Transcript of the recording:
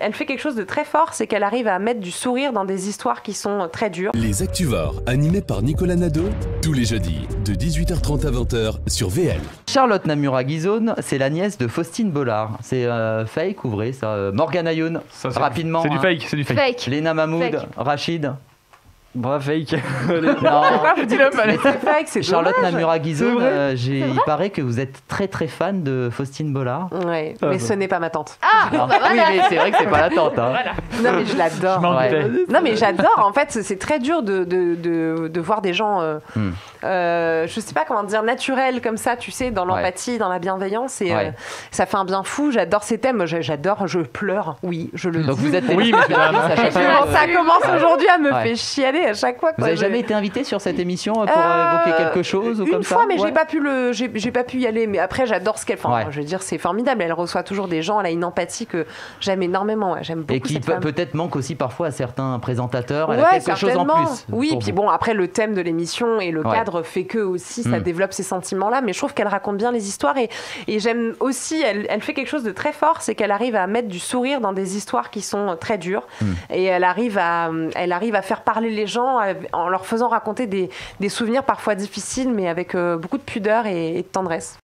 elle fait quelque chose de très fort, c'est qu'elle arrive à mettre du sourire dans des histoires qui sont très dures. Les Actuvores, animés par Nicolas Nadeau, tous les jeudis, de 18h30 à 20h sur VL. Charlotte Namura-Guizone, c'est la nièce de Faustine Bollard. C'est fake ou vrai ça Morgane Ayoun, rapidement. C'est du fake, c'est du fake. Fake. Léna Mahmoud, Fake. Rachid. Bravo, fake. Pourquoi vous dites c'est fake, c'est Charlotte dommage. Namura-Guizone, il paraît que vous êtes très très fan de Faustine Bollard. Ouais, mais ce n'est pas ma tante. Ah, Alors, bah voilà. oui, mais c'est vrai que c'est pas la tante. Hein. Non, mais je l'adore. Je m'en doutais. Non, mais j'adore. En fait, c'est très dur de voir des gens, je sais pas comment dire, naturels comme ça, tu sais, dans l'empathie, dans la bienveillance. Et ça fait un bien fou. J'adore ces thèmes. Moi, j'adore, je pleure. Oui, je le Donc dis. vous êtes Oui, mais à chaque fois. Ça commence aujourd'hui à me Ouais. faire chialer à chaque fois. Vous n'avez jamais été invité sur cette émission pour évoquer quelque chose ou une comme fois, ça mais Ouais. j'ai pas pu y aller. Mais après, j'adore ce qu'elle fait. Ouais. Je veux dire, c'est formidable. Elle reçoit toujours des gens. Elle a une empathie que j'aime énormément. Ouais. J'aime beaucoup Et qui cette femme. peut-être manque aussi parfois à certains présentateurs. Elle Ouais, a quelque chose en certainement. plus. Oui, pour puis vous. bon, après le thème de l'émission et le Ouais. cadre fait que aussi ça développe ces sentiments-là. Mais je trouve qu'elle raconte bien les histoires et j'aime aussi. Elle fait quelque chose de très fort, c'est qu'elle arrive à mettre du sourire dans des histoires qui sont très dures et elle arrive à faire parler les gens en leur faisant raconter des souvenirs parfois difficiles, mais avec beaucoup de pudeur et de tendresse.